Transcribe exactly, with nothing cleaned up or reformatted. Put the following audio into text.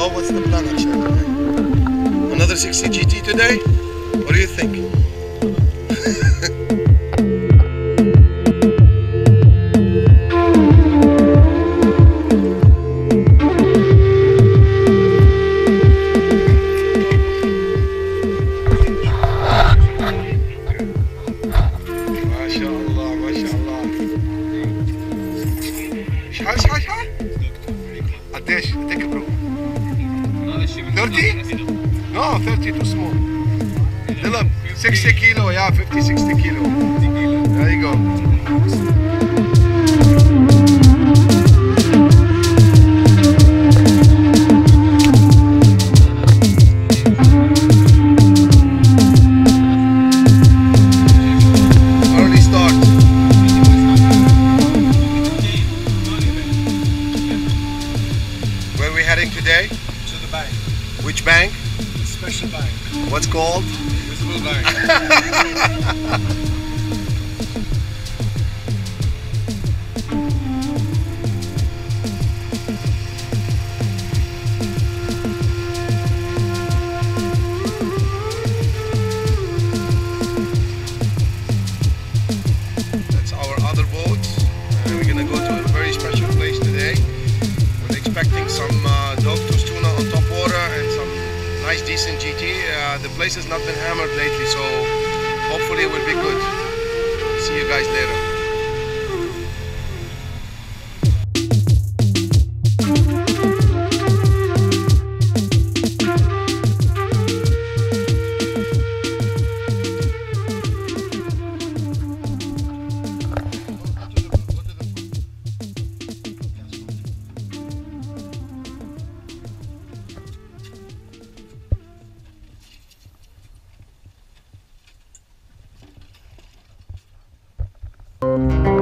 So what's the plan, Akshay, today? Another sixty G T today? What do you think? شحال شحال شحال؟ قداش؟ تكبروا؟ thirty? No, thirty too small. Dylan, sixty kilo, yeah, fifty, sixty kilo. There you go. Early start. Where are we heading today? To the bank. Which bank? The special bank. What's called? Visible bank. That's our other boat. And we're gonna go to a very special place today. We're expecting some uh, Dogtooth tuna on top water and some nice decent G T. Uh, the place has not been hammered lately, so hopefully it will be good. See you guys later. Thank you.